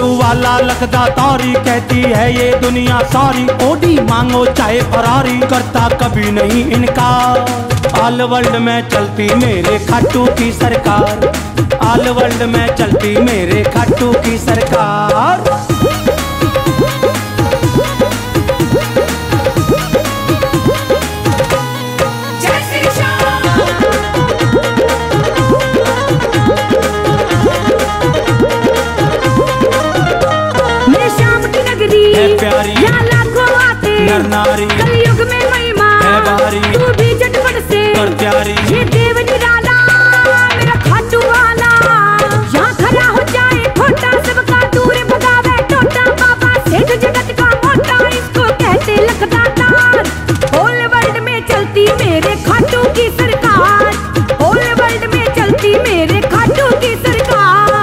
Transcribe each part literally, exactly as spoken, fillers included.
खाटू वाला लखदा तारी, कहती है ये दुनिया सारी, ओडी मांगो चाहे फरारी, करता कभी नहीं इनकार। ऑल वर्ल्ड में चलती मेरे खाटू की सरकार, ऑल वर्ल्ड में चलती मेरे खाटू की सरकार। प्यारी लाखों आते नर नारी, कलयुग में महिमा है भारी, तू भी झटपट से कर प्यारी। ये देव निराला मेरा खाटू वाला, यहाँ खड़ा हो जाए खोटा, सबका दूर भगावे टोटा, बाबा सेठ जगत का मोटा, इसको कहते लखदा तार। होल वर्ल्ड में चलती मेरे खाटू की सरकार, होल वर्ल्ड में चलती मेरे खाटू की सरकार।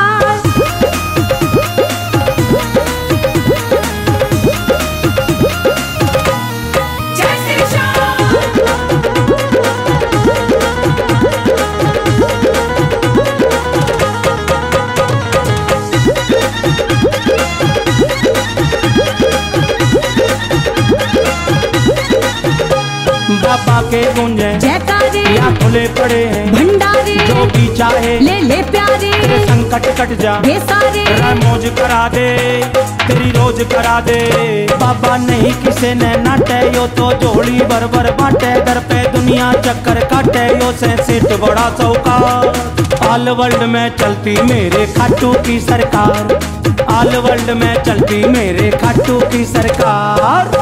बाबा के गुंजे जयकारे या खुले पड़े हैं भंडारे, जो भी चाहे ले ले प्यारे, तेरे संकट कट जा ये सारे, मौज करा दे तेरी रोज करा दे। बाबा नहीं किसे ने नाटे, यो तो जोड़ी भर भर बांटे, दर पे दुनिया चक्कर काटे, यो से सेठ बड़ा सौकार। ऑल वर्ल्ड में चलती मेरे खाटू की सरकार, ऑल वर्ल्ड में चलती मेरे खाटू की सरकार।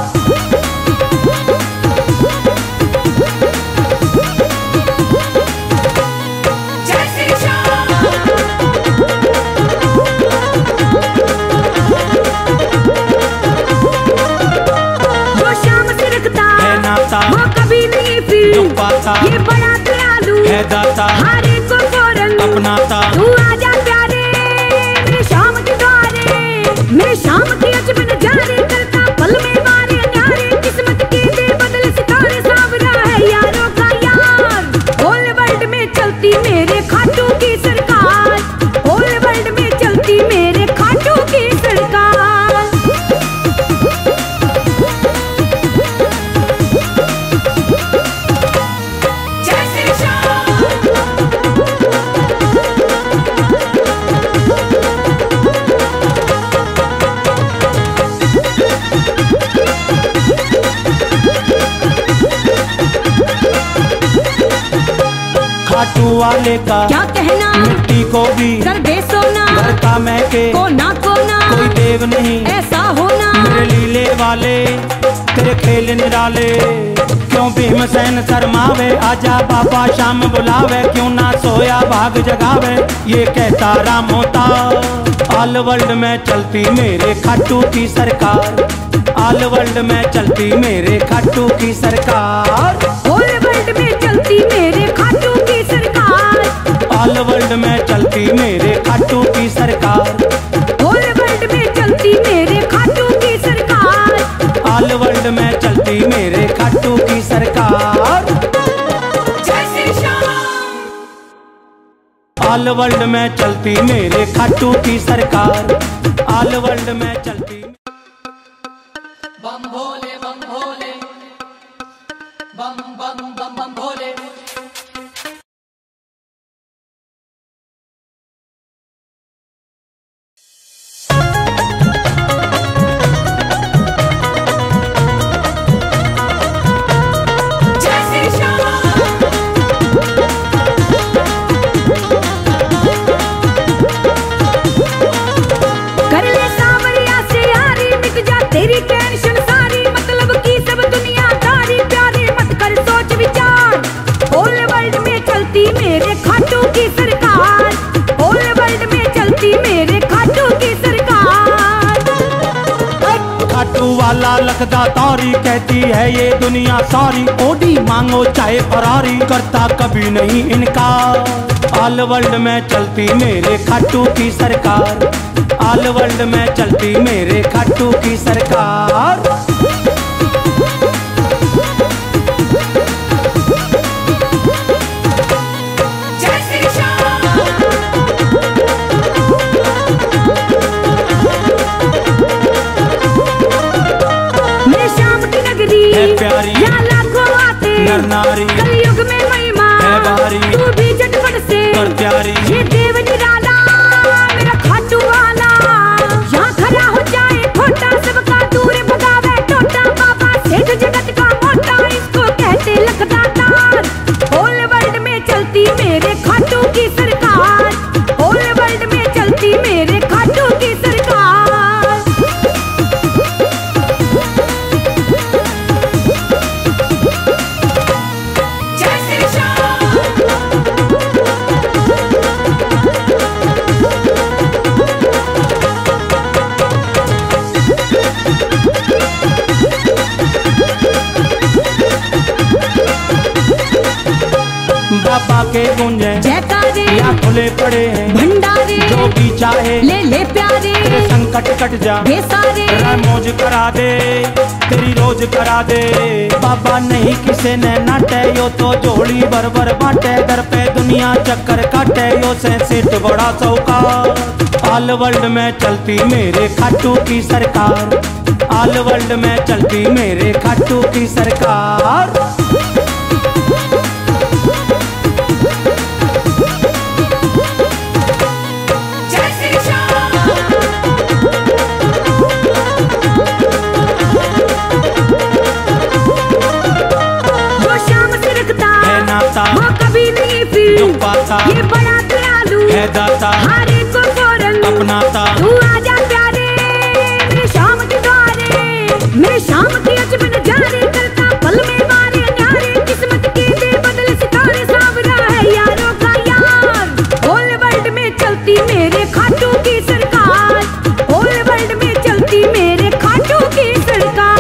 वो कभी नहीं फिर पाता, ये बड़ा दयालु है दाता, हर एक को फौरन अपनाता, तू आजा प्यारे मेरे शाम के द्वारे, मेरे शाम की अजब नजारे, करता पल में मारे न्यारे, किस्मत के दे बदल सितारे, सावरा है यारों का यार। होल वर्ल्ड में चलती मेरे खाटू की सरकार, होल वर्ल्ड में चलती मेरे खाटू की सरकार। खाटू वाले का क्या कहना, मिट्टी को भी कर दे सोना, घर का महके कोना कोना, कोई देव नहीं ऐसा होना, मेरे लीले वाले तेरे खेल निराले, क्यों भीमसेन शर्मावे, आजा बाबा शाम बुलावे, क्यों ना सोया भाग जगावे, ये कहता राम होता। ऑल वर्ल्ड में चलती मेरे खाटू की सरकार, ऑल वर्ल्ड में चलती मेरे खाटू की सरकार। होल वर्ल्ड में चलती मेरे खाटू की सरकार, ऑल वर्ल्ड में चलती मेरे खाटू की सरकार, होल वर्ल्ड में चलती मेरे खाटू की सरकार, ऑल वर्ल्ड में चलती मेरे खाटू की सरकार। जय श्री श्याम। ऑल वर्ल्ड में चलती मेरे खाटू की सरकार, ऑल वर्ल्ड में चलती। बम भोले बम भोले बम बम बम बम भोले। तेरी टेंशन सारी, मतलब की सब दुनियादारी, प्यारे मत कर सोच विचार। होल वर्ल्ड में चलती मेरे खाटू की सरकार, होल वर्ल्ड में चलती मेरे खाटू की सरकार। खाटू वाला लखदा तारी, कहती है ये दुनिया सारी, ओडी मांगो चाहे फरारी, करता कभी नहीं इनकार। ऑल वर्ल्ड में चलती मेरे खाटू की सरकार, ऑल वर्ल्ड में चलती मेरे खाटू की सरकार। जय श्री श्याम। प्यारी या लाखों आते नर नारी कलयुग में महिमा है भारी तू भी झटपट से कर प्यारी ये देव निराला मेरा खाटू वाला यहाँ खड़ा हो जाए खोटा सबका दूर भगावे टोटा बाबा सेठ जगत का मोटा इसको कहते लखदातार होल वर्ल्ड में चलती मेरे खाटू की सरकार होल वर्ल्ड में चलती मेरे खाटू की सरकार बाबा के गुंजे जयकारे या खुले पड़े हैं भंडारे जो भी चाहे ले ले प्यारे तेरे संकट कट जा ये सारे मौज करा दे तेरी रोज करा दे बाबा नहीं किसे ने नाटे यो तो जोड़ी बर बर बाटे दर पे दुनिया चक्कर काटे यो से सेठ बड़ा चौका ऑल वर्ल्ड में चलती मेरे खाटू की सरकार ऑल वर्ल्ड में चलती मेरे खाटू की सरकार वो कभी नहीं फिर पाता ये बड़ा दयालु है दाता हर एक को फौरन अपनाता तू आजा प्यारे मेरे शाम के द्वारे मेरे शाम की अजब नजारे करता पल में मारे न्यारे किस्मत के दे बदल सितारे सावरा है यारों का यार होल वर्ल्ड में चलती मेरे खाटू की सरकार होल वर्ल्ड में चलती मेरे खाटू की सरकार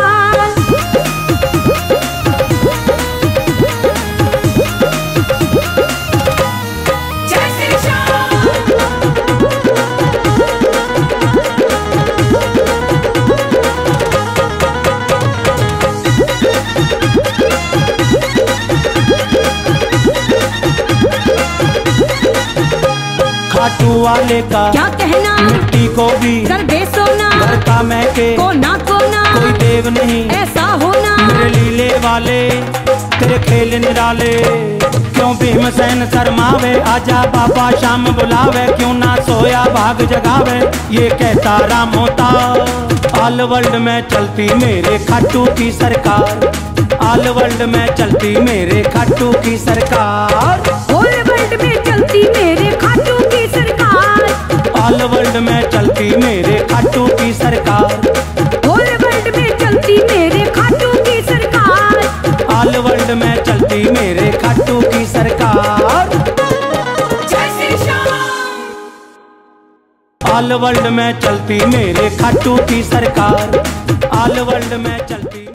खाटू वाले का क्या कहना मिट्टी को भी कर दे सोना घर का मैं के कोना कोना कोई देव नहीं ऐसा होना मेरे लीले वाले तेरे खेल निराले क्यों भीमसेन शर्मावे आजा बाबा शाम बुलावे क्यों ना सोया भाग जगावे ये कहता राम होता ऑल वर्ल्ड में चलती मेरे खाटू की सरकार ऑल वर्ल्ड में चलती मेरे खाटू की सरकार होल वर्ल्ड में चलती मेरे खाटू की सरकार ऑल वर्ल्ड में चलती मेरे खाटू की सरकार होल वर्ल्ड में चलती मेरे खाटू की सरकार ऑल वर्ल्ड में चलती मेरे खाटू की सरकार जय श्री श्याम ऑल वर्ल्ड में चलती मेरे खाटू की सरकार ऑल वर्ल्ड में चलती